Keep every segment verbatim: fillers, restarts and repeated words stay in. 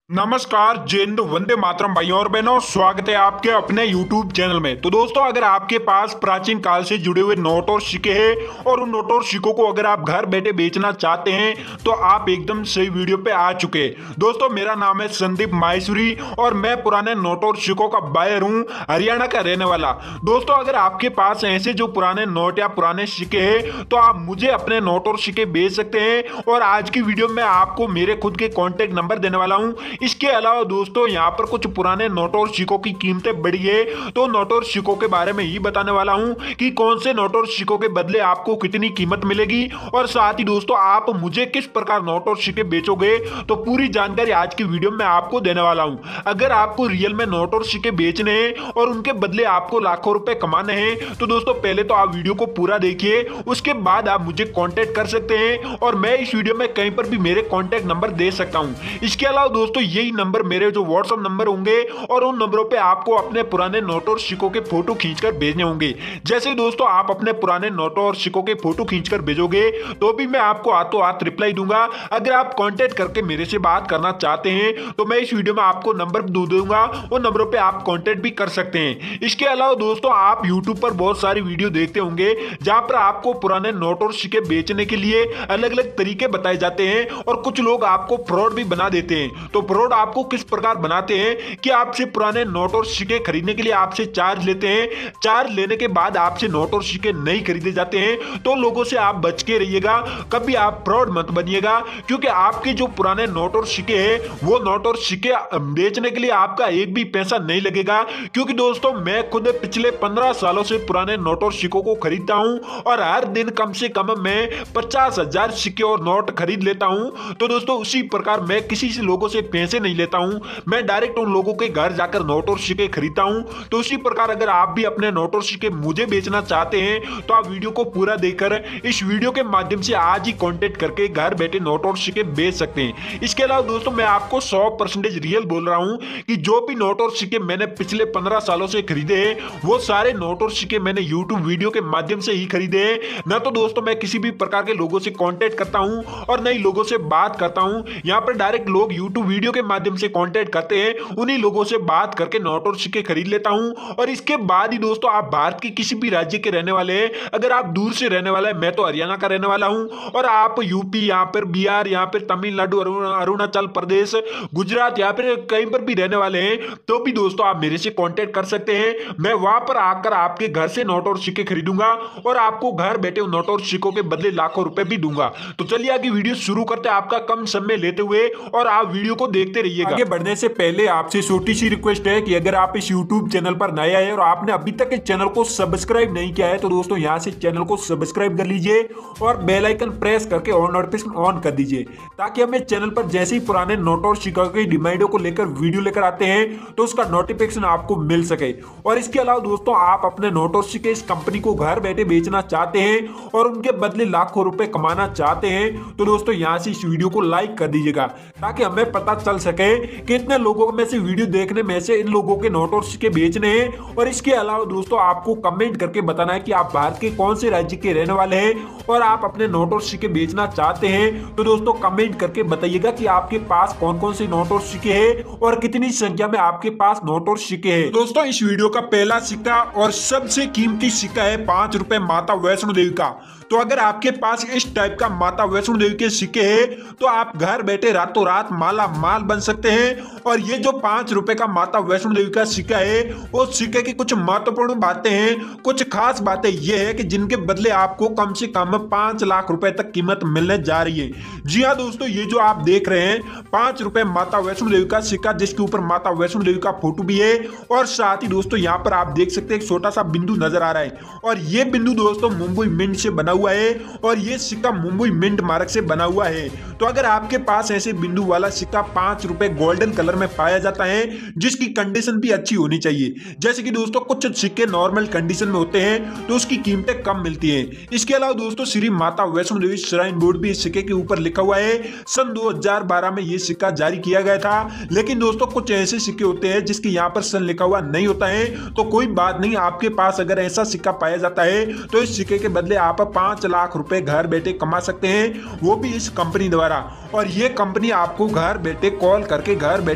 नमस्कार, जय हिंद, वंदे मातरम भाइयों और बहनों। स्वागत है आपके अपने YouTube चैनल में। तो दोस्तों, अगर आपके पास प्राचीन काल से जुड़े हुए नोट और सिक्के हैं और उन नोट और सिक्कों को अगर आप घर बैठे बेचना चाहते हैं तो आप एकदम सही वीडियो पे आ चुके हैं। दोस्तों, मेरा नाम है संदीप माहेश्वरी और मैं पुराने नोट और सिक्कों का बायर हूँ, हरियाणा का रहने वाला। दोस्तों, अगर आपके पास ऐसे जो पुराने नोट या पुराने सिक्के हैं तो आप मुझे अपने नोट और सिक्के बेच सकते हैं। और आज की वीडियो में आपको मेरे खुद के कॉन्टेक्ट नंबर देने वाला हूँ। इसके अलावा दोस्तों, यहाँ पर कुछ पुराने नोट और सिक्कों की कीमतें बढ़ी है, तो नोट और सिक्कों के बारे में ही बताने वाला हूँ कि कौन से नोट और सिक्कों के बदले आपको कितनी कीमत मिलेगी और साथ ही दोस्तों आप मुझे किस प्रकार नोट और सिक्के बेचोगे, तो पूरी जानकारी आज की वीडियो में आपको देने वाला हूँ। अगर आपको रियल में नोट और सिक्के बेचने हैं और उनके बदले आपको लाखों रुपए कमाने हैं तो दोस्तों पहले तो आप वीडियो को पूरा देखिए, उसके बाद आप मुझे कॉन्टेक्ट कर सकते हैं और मैं इस वीडियो में कहीं पर भी मेरे कॉन्टेक्ट नंबर दे सकता हूँ। इसके अलावा दोस्तों, यही नंबर मेरे जो व्हाट्सएप नंबर होंगे और उन नंबरों पे आपको अपने पुराने नोटों और सिक्कों के फोटो खींचकर भेजने होंगे। जैसे ही दोस्तों आप अपने पुराने नोटों और सिक्कों के फोटो खींचकर भेजोगे तो भी मैं आपको हाथों हाथ रिप्लाई दूंगा। अगर आप कांटेक्ट करके मेरे से बात करना चाहते हैं तो मैं इस वीडियो में आपको नंबर दे दूंगा, उन नंबरों पे आप कांटेक्ट भी कर सकते हैं। इसके अलावा दोस्तों, आप यूट्यूब पर बहुत सारी वीडियो देखते होंगे जहां पर आपको पुराने नोट और सिक्के बेचने के लिए अलग अलग तरीके बताए जाते हैं और कुछ लोग आपको फ्रॉड भी बना देते हैं। तो फ्रॉड आपको किस प्रकार बनाते हैं कि आपसे पुराने नोट और सिक्के खरीदने के लिए आपसे चार्ज लेते हैं, चार्ज लेने के बाद आपसे नोट और सिक्के नहीं खरीदे जाते हैं। तो लोगों से आप बच के रहिएगा, कभी आप फ्रॉड मत बनिएगा, क्योंकि आपके जो पुराने नोट और सिक्के हैं वो नोट और सिक्के बेचने के लिए आपका एक भी पैसा नहीं लगेगा। क्योंकि दोस्तों, मैं खुद पिछले पंद्रह सालों से पुराने नोट और सिक्कों को खरीदता हूं और हर दिन कम से कम मैं पचास हजार सिक्के और नोट खरीद लेता हूं। तो दोस्तों, उसी प्रकार मैं किसी से लोगों से पैसे नहीं लेता हूं, मैं डायरेक्ट उन लोगों के घर जाकर नोट और सिक्के खरीदता हूं। तो उसी प्रकार अगर आप भी अपने नोट और सिक्के मुझे बेचना चाहते हैं तो आप वीडियो को पूरा देखकर इस वीडियो के माध्यम से आज ही कांटेक्ट करके घर बैठे नोट और सिक्के बेच सकते हैं। इसके अलावा दोस्तों, मैं आपको सौ परसेंटेज रियल बोल रहा हूं कि जो भी नोट और सिक्के मैंने पिछले पंद्रह सालों से खरीदे हैं वो सारे नोट और सिक्के मैंने यूट्यूब वीडियो के माध्यम से ही खरीदे हैं। न तो दोस्तों मैं किसी भी प्रकार के लोगों से कांटेक्ट करता हूं और न ही लोगों से बात करता हूं। यहां पर डायरेक्ट लोग यूट्यूब वीडियो के माध्यम से कांटेक्ट करते हैं, उन्हीं लोगों से बात करके नोट और सिक्के खरीद लेता हूं। और इसके बाद ही दोस्तों, आप भारत के किसी भी राज्य के रहने वाले हैं, अगर आप दूर से रहने वाले हैं, मैं तो हरियाणा का रहने वाला हूं और आप यूपी, यहाँ पर बिहार, यहाँ पर तमिलनाडु, अरुणाचल प्रदेश, गुजरात, यहाँ पर कहीं पर भी रहने वाले हैं तो भी दोस्तों आप मेरे से कांटेक्ट कर सकते हैं। मैं वहां पर आकर आपके घर से नोट और सिक्के खरीदूंगा और आपको घर बैठे नोट और सिक्कों के बदले लाखों रुपए भी दूंगा। तो चलिए आगे वीडियो शुरू करते हैं, आपका कम समय लेते हुए, और आप वीडियो को देखते रहिएगा। आगे बढ़ने से पहले आपसे छोटी सी रिक्वेस्ट है कि अगर आप इस यूट्यूब चैनल पर नए आए और आपने अभी तक इस चैनल को सब्सक्राइब नहीं किया है तो दोस्तों यहां से चैनल को सब्सक्राइब कर लीजिए और बेल आइकन प्रेस करके ऑल नोटिफिकेशन ऑन कर दीजिए, ताकि हमें चैनल पर जैसे ही पुराने नोट और सिक्कों के डिमांडों को लेकर वीडियो लेकर आते हैं तो उसका नोटिफिकेशन आपको मिल सके। और इसके अलावा दोस्तों, आप अपने नोट और सिक्के इस कंपनी को घर बैठे बेचना चाहते हैं और उनके बदले लाखों रुपए कमाना चाहते हैं तो दोस्तों यहां से इस वीडियो को लाइक कर दीजिएगा, ताकि हमें पता चल सके कि इतने लोगों में से वीडियो देखने में से इन लोगों के नोट और सिक्के बेचने हैं। और इसके अलावा दोस्तों, आपको कमेंट करके बताना है कि आप भारत के कौन से राज्य के रहने वाले हैं और आप अपने नोट और सिक्के बेचना चाहते हैं। तो दोस्तों कमेंट करके बताइएगा कि आपके पास कौन कौन से नोट और सिक्के हैं और कितनी संख्या में आपके पास नोट और सिक्के हैं। दोस्तों, इस वीडियो का पहला सिक्का और सबसे कीमती सिक्का है पांच रुपए माता वैष्णो देवी का। तो अगर आपके पास इस टाइप का माता वैष्णो देवी के सिक्के हैं तो आप घर बैठे रातों रात माला माल बन सकते हैं। और ये जो पांच रुपए का माता वैष्णो देवी का सिक्का है वो सिक्के की कुछ महत्वपूर्ण बातें हैं, कुछ खास बातें ये है कि जिनके बदले आपको कम से कम पांच लाख रुपए तक कीमत मिलने जा रही है। जी हाँ दोस्तों, ये जो आप देख रहे हैं पांच रुपए माता वैष्णो देवी का सिक्का, जिसके ऊपर माता वैष्णो देवी का फोटो भी है और साथ ही दोस्तों यहाँ पर आप देख सकते हैं एक छोटा सा बिंदु नजर आ रहा है और ये बिंदु दोस्तों मुंबई मिंट से बना हुआ है और ये सिक्का मुंबई मिंट मार्क से बना हुआ है। तो अगर आपके पास ऐसे बिंदु वाला सिक्का पांच रुपए गोल्डन कलर में पाया जाता है, जिसकी कंडीशन भी अच्छी होनी चाहिए, जैसे कि दोस्तों कुछ सिक्के नॉर्मल कंडीशन में होते हैं तो उसकी कीमतें कम मिलती हैं। इसके अलावा दोस्तों, श्री माता वैष्णो देवी श्राइन बोर्ड भी इस सिक्के के ऊपर लिखा हुआ है। सन दो हजार बारह में यह सिक्का जारी किया गया था, लेकिन दोस्तों कुछ ऐसे सिक्के होते हैं जिसके यहाँ पर सन लिखा हुआ नहीं होता है। तो कोई बात नहीं, आपके पास अगर ऐसा सिक्का पाया जाता है तो इस सिक्के के बदले आप पांच लाख रुपए घर बैठे कमा सकते हैं, वो भी इस कंपनी द्वारा। और ये कंपनी आपको घर बैठे कॉल करके घर बैठे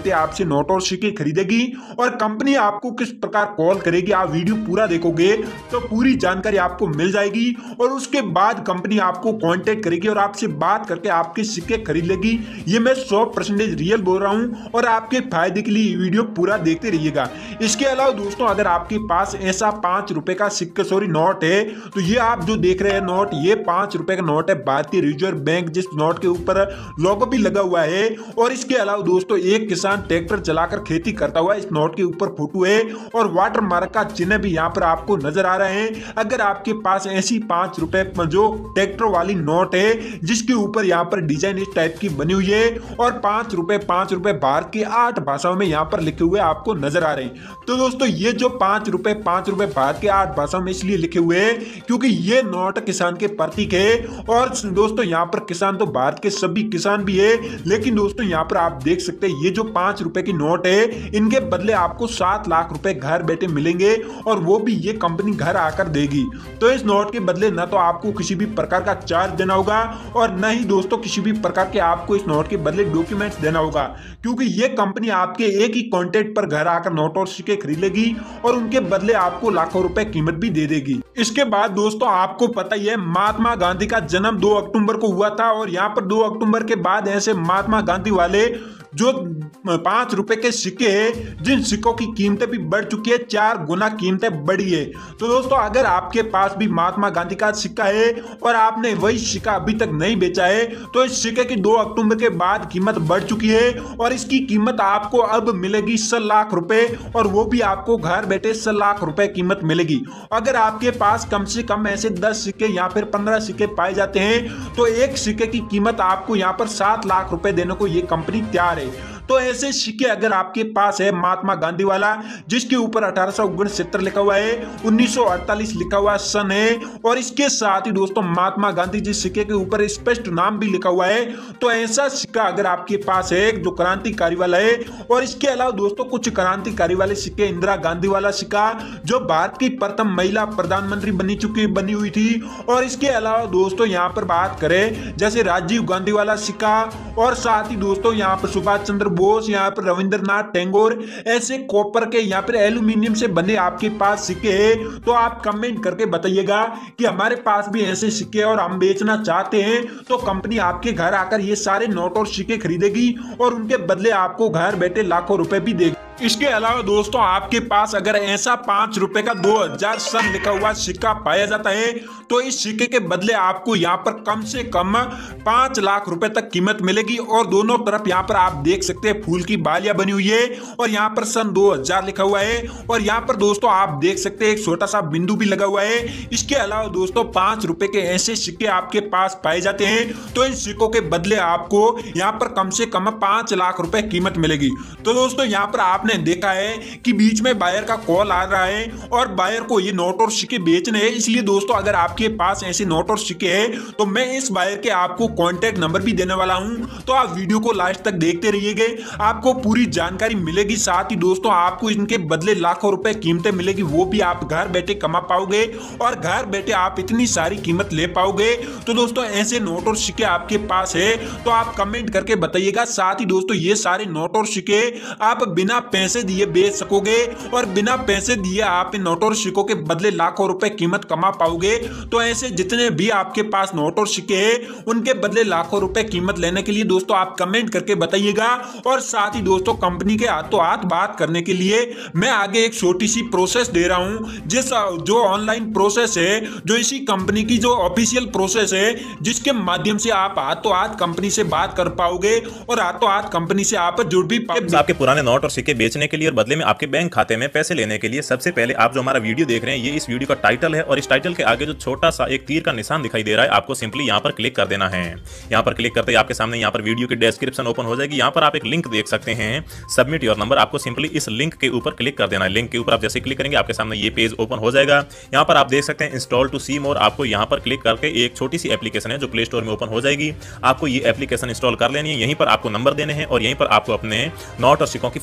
बैठे आपसे नोट और सिक्के खरीदेगी और कंपनी आपको किस प्रकार कॉल करेगी, आप वीडियो पूरा देखोगे तो पूरी जानकारी आपको मिल जाएगी और उसके बाद कंपनी आपको कांटेक्ट करेगी और आपसे बात करके आपके सिक्के खरीद लेगी। ये मैं सौ परसेंटेज रियल बोल रहा हूं और आपके फायदे के लिए वीडियो पूरा देखते रहिएगा। इसके अलावा दोस्तों अगर आपके पास ऐसा पांच रुपए का सिक्का सॉरी नोट है तो ये आप जो देख रहे हैं नोट, ये पांच रुपए का नोट है भारतीय रिजर्व बैंक, जिस नोट के ऊपर लोगो भी लगा हुआ है। और इसके अलावा दोस्तों एक किसान ट्रैक्टर चलाकर खेती करता हुआ इस नोट के ऊपर फोटो है और वाटर मार्क का चिन्ह भी यहाँ पर आपको नजर आ रहे हैं। अगर आपके पास ऐसी पांच रुपए जो ट्रैक्टर वाली नोट है जिसके ऊपर यहाँ पर डिजाइन इस टाइप की बनी हुई है और पांच रुपए पांच रुपए भारत की आठ भाषाओं में यहाँ पर लिखे हुए आपको नजर आ रहे हैं। तो दोस्तों ये जो पांच रुपए पांच रुपए भारत के आठ भाषाओं में इसलिए लिखे हुए हैं क्योंकि ये नोट किसान के प्रतीक है। और दोस्तों यहाँ पर किसान तो भारत के सभी किसान भी है, लेकिन दोस्तों यहाँ पर आप देख सकते हैं ये जो पांच रुपए की नोट है इनके बदले आपको सात लाख रुपए घर बैठे मिलेंगे और वो भी ये कंपनी घर आकर देगी। तो इस नोट के बदले न तो आपको किसी भी प्रकार का चार्ज देना होगा और न ही दोस्तों किसी भी प्रकार के आपको इस नोट के बदले डॉक्यूमेंट्स देना होगा, क्योंकि ये कंपनी आपके एक ही कॉन्टेक्ट पर घर आकर नोट और सिक्के खरीद लेगी और उनके बदले आपको लाखों रुपए कीमत भी दे देगी। इसके बाद दोस्तों आपको पता ही है महात्मा गांधी का जन्म दो अक्टूबर को हुआ था और यहाँ पर दो अक्टूबर के बाद ऐसे महात्मा गांधी वाले जो पांच रुपए के सिक्के हैं जिन सिक्कों की कीमतें भी बढ़ चुकी है, चार गुना कीमतें बढ़ी है। तो दोस्तों अगर आपके पास भी महात्मा गांधी का सिक्का है और आपने वही सिक्का अभी तक नहीं बेचा है तो इस सिक्के की दो अक्टूबर के बाद कीमत बढ़ चुकी है और इसकी कीमत आपको अब मिलेगी सौ लाख रुपए और वो भी आपको घर बैठे सौ लाख रुपए कीमत मिलेगी। अगर आपके पास कम से कम ऐसे दस सिक्के या फिर पंद्रह सिक्के पाए जाते हैं तो एक सिक्के की कीमत आपको यहाँ पर सात लाख रुपए देने को ये कंपनी तैयार है। तो ऐसे सिक्के अगर आपके पास है महात्मा गांधी वाला जिसके ऊपर अठारह सौ उनसत्तर लिखा हुआ है, उन्नीस सौ अड़तालीस लिखा हुआ सन है और इसके साथ ही दोस्तों महात्मा गांधी जी सिक्के के ऊपर स्पष्ट नाम भी लिखा हुआ है, तो ऐसा सिक्का अगर आपके पास है जो क्रांतिकारी वाला है। और इसके अलावा दोस्तों कुछ क्रांतिकारी वाले सिक्के, इंदिरा गांधी वाला सिक्का जो भारत की प्रथम महिला प्रधानमंत्री बनी चुकी बनी हुई थी, और इसके अलावा दोस्तों यहाँ पर बात करें जैसे राजीव गांधी वाला सिक्का और साथ ही दोस्तों यहाँ पर सुभाष चंद्र बोस, यहाँ पर रविंद्रनाथ टैगोर, ऐसे कॉपर के यहाँ पर एल्यूमिनियम से बने आपके पास सिक्के हैं तो आप कमेंट करके बताइएगा कि हमारे पास भी ऐसे सिक्के और हम बेचना चाहते हैं। तो कंपनी आपके घर आकर ये सारे नोट और सिक्के खरीदेगी और उनके बदले आपको घर बैठे लाखों रुपए भी देगी। इसके अलावा दोस्तों आपके पास अगर ऐसा पांच रुपए का दो हजार सन लिखा हुआ सिक्का पाया जाता है तो इस सिक्के के बदले आपको यहाँ पर कम से कम पांच लाख रुपए तक कीमत मिलेगी। और दोनों तरफ यहाँ पर आप देख सकते हैं फूल की बालियां बनी हुई है और यहाँ पर सन दो हजार लिखा हुआ है और यहाँ पर दोस्तों आप देख सकते हैं एक छोटा सा बिंदु भी लगा हुआ है। इसके अलावा दोस्तों पांच रुपए के ऐसे सिक्के आपके पास पाए जाते हैं तो इन सिक्कों के बदले आपको यहाँ पर कम से कम पांच लाख रुपए कीमत मिलेगी। तो दोस्तों यहाँ पर आपने देखा है कि बीच में बायर का कॉल आ रहा है और बायर को ये नोट और सिक्के बेचने हैं, इसलिए दोस्तों अगर आपके पास ऐसे नोट और सिक्के हैं तो मैं इस बायर के आपको कांटेक्ट नंबर भी देने वाला हूं। तो आप वीडियो को लास्ट तक देखते रहिएगा, आपको पूरी जानकारी मिलेगी। साथ ही दोस्तों आपको इनके बदले लाखों रुपए कीमतें मिलेगी, वो भी आप घर बैठे कमा पाओगे और घर बैठे आप इतनी सारी कीमत ले पाओगे। तो दोस्तों ऐसे नोट और सिक्के आपके पास है तो आप कमेंट करके बताइएगा। साथ ही दोस्तों ये सारे नोट और सिक्के आप बिना पैसे दिए बेच सकोगे और बिना पैसे दिए आप इन नोट और सिक्कों के बदले लाखों रुपए कीमत कमा पाओगे। तो ऐसे जितने भी आपके पास नोट और सिक्के हैं उनके बदले लाखों रुपए कीमत लेने के लिए दोस्तों आप कमेंट करके बताइएगा। और साथ ही दोस्तों कंपनी के हाथों हाथ बात करने के लिए मैं आगे एक छोटी सी प्रोसेस दे रहा हूं, जिस जो ऑनलाइन प्रोसेस है, जो इसी कंपनी की जो ऑफिशियल प्रोसेस है, जिसके माध्यम से आप हाथों हाथ कंपनी से बात कर पाओगे और हाथों हाथ कंपनी से आप जुड़ भी पाओगे। आपके पुराने नोट और सिक्के बेचने के लिए और बदले में आपके बैंक खाते में पैसे लेने के लिए सबसे पहले आप जो हमारा वीडियो देख रहे हैं, ये इस वीडियो का टाइटल है और इस टाइटल के आगे जो छोटा सा एक तीर का निशान दिखाई दे रहा है, आपको सिंपली यहाँ पर क्लिक कर देना है। यहाँ पर क्लिक करते ही आपके सामने यहाँ पर वीडियो की डिस्क्रिप्शन ओपन हो जाएगी। यहाँ पर आप एक लिंक देख सकते हैं, सबमिट योर नंबर। आपको सिंपली इस लिंक के ऊपर क्लिक कर देना है। लिंक के ऊपर आप जैसे क्लिक करेंगे आपके सामने ये पेज ओपन हो जाएगा। यहाँ पर आप देख सकते हैं इंस्टॉल टू सी मोर, आपको यहाँ पर क्लिक करके एक छोटी सी एप्लीकेशन है जो प्ले स्टोर में ओपन हो जाएगी। आपको ये एप्लीकेशन इंस्टॉल कर लेनी है। यहीं पर आपको नंबर देने हैं और यहीं पर आपको अपने नोट और सिक्कों की फोटो भेज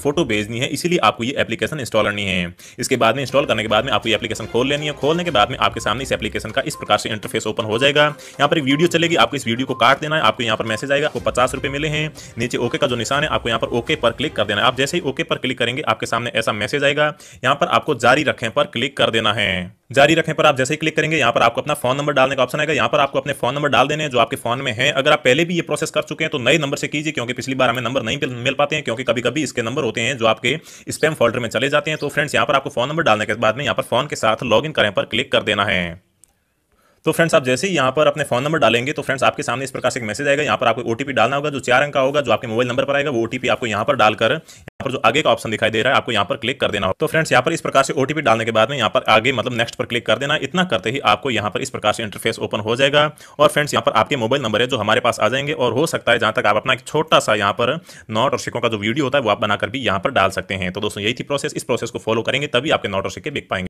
भेजनी है, इसीलिए आपको ये एप्लीकेशन इंस्टॉल करनी है। इसके बाद में इंस्टॉल करने के बाद में आपको ये एप्लीकेशन खोल लेनी है। खोलने के बाद में आपके सामने इस एप्लीकेशन का इस प्रकार से इंटरफेस ओपन हो जाएगा। यहाँ पर एक वीडियो चलेगी, आपको इस वीडियो को काट देना है। आपको यहाँ पर मैसेज आएगा, आपको पचास रुपए मिले हैं। नीचे ओके का जो निशान है, आपको यहाँ पर ओके पर क्लिक कर देना है। आप जैसे ही ओके पर क्लिक करेंगे आपके सामने ऐसा मैसेज आएगा। यहाँ पर आपको जारी रखें पर क्लिक कर देना है। जारी रखें पर आप जैसे ही क्लिक करेंगे यहाँ पर आपको अपना फोन नंबर डालने का ऑप्शन आएगा। यहाँ पर आपको अपने फोन नंबर डाल देने हैं जो आपके फोन में है। अगर आप पहले भी ये प्रोसेस कर चुके हैं तो नए नंबर से कीजिए, क्योंकि पिछली बार हमें नंबर नहीं मिल पाते हैं, क्योंकि कभी कभी इसके नंबर होते हैं जो आपके स्पैम फोल्डर में चले जाते हैं। तो फ्रेंड्स यहाँ पर आपको फोन नंबर डालने के बाद में यहाँ पर फोन के साथ लॉगिन करें पर क्लिक कर देना है। तो फ्रेंड्स आप जैसे ही यहाँ पर अपने फोन नंबर डालेंगे तो फ्रेंड्स आपके सामने इस प्रकार से एक मैसेज आएगा। यहाँ पर आपको ओटीपी डालना होगा जो चार अंक का होगा, जो आपके मोबाइल नंबर पर आएगा। वो ओटीपी आपको यहाँ पर डालकर यहाँ पर जो आगे का ऑप्शन दिखाई दे रहा है आपको यहाँ पर क्लिक कर देना होगा। तो फ्रेंड्स यहाँ पर इस प्रकार से ओटीपी डालने के बाद में यहाँ पर आगे मतलब नेक्स्ट पर क्लिक कर देना। इतना करते ही आपको यहाँ पर इस प्रकार से इंटरफेस ओपन हो जाएगा और फ्रेंड्स यहाँ पर आपके मोबाइल नंबर है जो हमारे पास आ जाएंगे। और हो सकता है जहाँ तक आप अपना एक छोटा सा यहाँ पर नोट और सिक्कों का जो वीडियो होता है वो आप बनाकर भी यहाँ पर डाल सकते हैं। तो दोस्तों यही थी प्रोसेस। इस प्रोसेस को फॉलो करेंगे तभी आपके नोट और सिक्के बिक पाएंगे।